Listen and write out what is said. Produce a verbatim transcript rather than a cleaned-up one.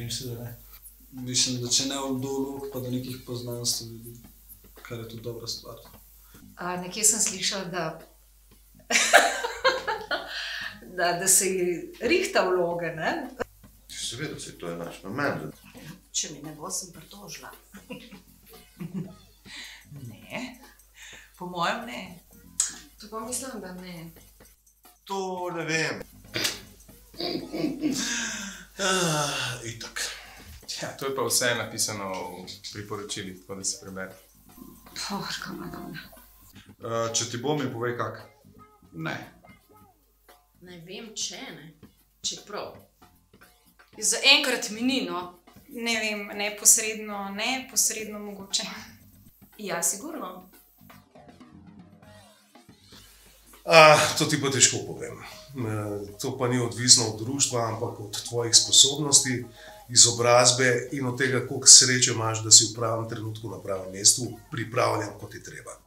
Mislim, da ne. Mislim, da če ne v dolu, pa da nekih poznanstv ljudi, kar je tudi dobra stvar. A, nekje sem slišala, da, da, da se rihta vloge, ne? Seveda, se to je naš namen. Če mi ne bo, sem pritožila. Ne, po mojem ne. To pa mislim, da ne. To ne vem. Ah, itak. Ja, to je pa vse napisano v priporočilih, tako da se prebere. Porka madonna. Uh, če ti bo, mi povej kak. Ne. Ne vem, če ne. Čeprav. Za enkrat mi ni, no. Ne vem, neposredno ne, posredno mogoče. Ja, sigurno. Ah, to ti pa težko povem. To pa ni odvisno od društva, ampak od tvojih sposobnosti, izobrazbe in od tega, koliko sreče imaš, da si v pravem trenutku na pravem mestu pripravljen, kot je treba.